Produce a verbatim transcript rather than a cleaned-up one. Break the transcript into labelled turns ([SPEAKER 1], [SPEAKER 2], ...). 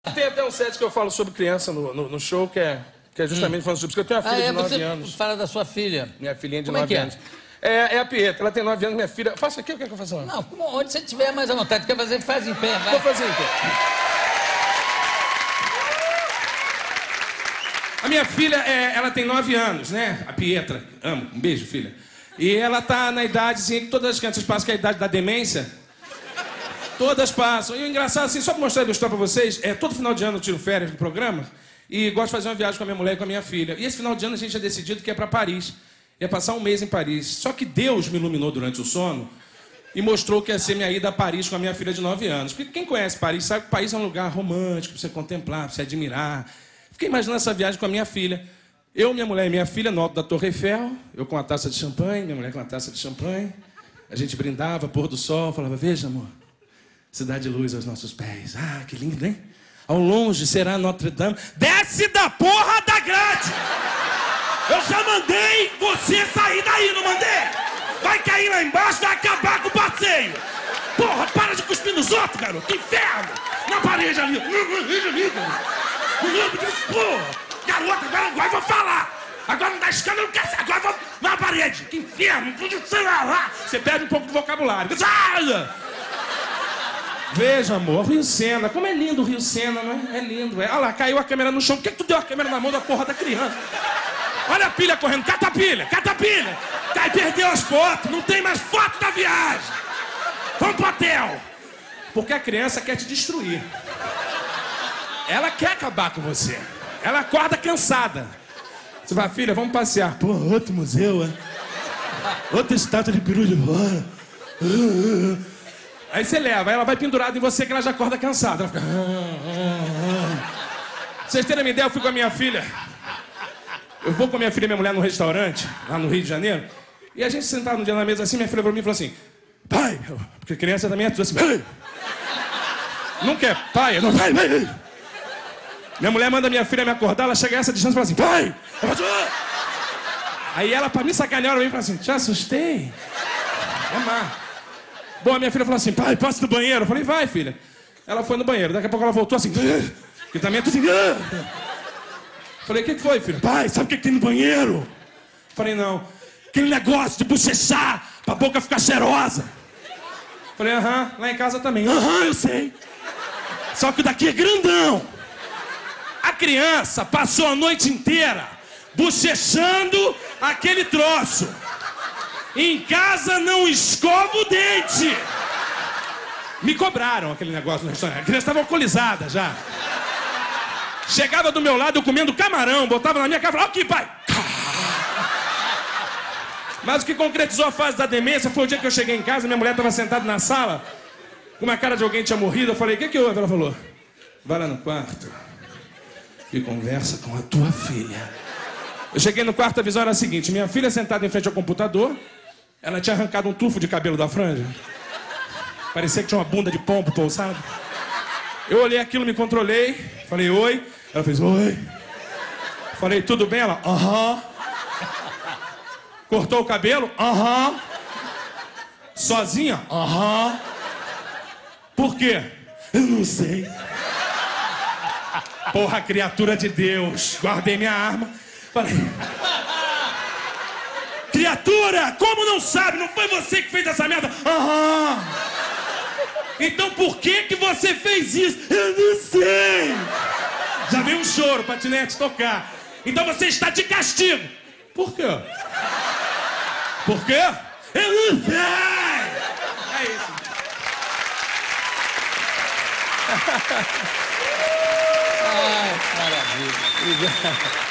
[SPEAKER 1] Tem até um set que eu falo sobre criança no, no, no show, que é, que é justamente hum. falando sobre isso. Eu tenho uma filha
[SPEAKER 2] ah, é,
[SPEAKER 1] de nove
[SPEAKER 2] você
[SPEAKER 1] anos.
[SPEAKER 2] Fala da sua filha.
[SPEAKER 1] Minha filhinha de
[SPEAKER 2] Como
[SPEAKER 1] nove
[SPEAKER 2] é que
[SPEAKER 1] anos. É? É, é a Pietra, ela tem nove anos, minha filha... Faça aqui, o que é que eu faço lá?
[SPEAKER 2] Não, onde você estiver mais à vontade. Quer fazer, faz em pé, vai.
[SPEAKER 1] Vou fazer em pé. A minha filha, é, ela tem nove anos, né? A Pietra. Amo. Um beijo, filha. E ela tá na idade, assim, que todas as crianças passam, que é a idade da demência. Todas passam. E o engraçado, assim, só pra mostrar e ilustrar pra vocês, é todo final de ano eu tiro férias do programa e gosto de fazer uma viagem com a minha mulher e com a minha filha. E esse final de ano a gente tinha decidido que é pra Paris. Ia passar um mês em Paris. Só que Deus me iluminou durante o sono e mostrou que ia ser minha ida a Paris com a minha filha de nove anos. Porque quem conhece Paris sabe que Paris é um lugar romântico pra você contemplar, pra você admirar. Fiquei imaginando essa viagem com a minha filha. Eu, minha mulher e minha filha no alto da Torre Eiffel, eu com uma taça de champanhe, minha mulher com uma taça de champanhe. A gente brindava, pôr do sol, falava, veja, amor, cidade de luz aos nossos pés. Ah, que lindo, hein? Ao longe será Notre Dame. Desce da porra da grade! Eu já mandei você sair daí, não mandei? Vai cair lá embaixo, vai acabar com o passeio. Porra, para de cuspir nos outros, garoto. Que inferno! Na parede ali. Na parede ali, garoto. Não lembro disso, porra. Garota, agora, agora eu vou falar. Agora não dá escândalo, não quer ser. Agora eu vou na parede. Que inferno, não pode ser lá. Você perde um pouco do vocabulário. Veja, amor, Rio Sena. Como é lindo o Rio Sena, não é? É lindo, é. Olha lá, caiu a câmera no chão. Por que tu deu a câmera na mão da porra da criança? Olha a pilha correndo. Cata a pilha, cata a pilha. Cai, perdeu as fotos. Não tem mais foto da viagem. Vamos pro hotel. Porque a criança quer te destruir. Ela quer acabar com você. Ela acorda cansada. Você vai, filha, vamos passear. Pô, outro museu, é? Outra estátua de peru de fora. Aí você leva, aí ela vai pendurada em você que ela já acorda cansada. Ela fica... Pra vocês terem uma ideia, eu fui com a minha filha. Eu vou com a minha filha e minha mulher num restaurante, lá no Rio de Janeiro. E a gente sentado um dia na mesa assim, minha filha pra mim e falou assim, pai, porque criança também é tudo assim, pai. Não quer pai, não, pai, pai. Minha mulher manda minha filha me acordar, ela chega a essa distância e fala assim, pai! Aí ela, pra me sacanear, ela vem e fala assim, te assustei? É má. Bom, a minha filha falou assim, pai, passa no banheiro. Eu falei, vai, filha. Ela foi no banheiro, daqui a pouco ela voltou assim, que também é tudo assim. Falei, o que foi, filha? Pai, sabe o que tem no banheiro? Falei, não. Aquele negócio de bochechar, pra boca ficar cheirosa. Falei, aham, lá em casa também. Aham, eu sei. Só que o daqui é grandão. A criança passou a noite inteira bochechando aquele troço. Em casa não escova o dente. Me cobraram aquele negócio no restaurante. A criança estava alcoolizada já. Chegava do meu lado eu comendo camarão, botava na minha cara e falava, aqui, pai. Mas o que concretizou a fase da demência foi o dia que eu cheguei em casa, minha mulher estava sentada na sala, com uma cara de alguém que tinha morrido. Eu falei, o que que houve? Ela falou, vai lá no quarto e conversa com a tua filha. Eu cheguei no quarto, a visão era a seguinte, minha filha sentada em frente ao computador, ela tinha arrancado um tufo de cabelo da franja. Parecia que tinha uma bunda de pombo pousada. Eu olhei aquilo, me controlei, falei, oi. Ela fez, oi. Falei, tudo bem? Ela, aham. Cortou o cabelo? Aham. Sozinha? Aham. Por quê? Eu não sei. Porra, criatura de Deus. Guardei minha arma. Falei... Criatura, como não sabe? Não foi você que fez essa merda? Aham. Então por que que você fez isso? Eu não sei. Já veio um choro, patinete, tocar. Então você está de castigo. Por quê? Por quê? Eu não sei. É isso.
[SPEAKER 2] Ai, maravilha. Obrigado.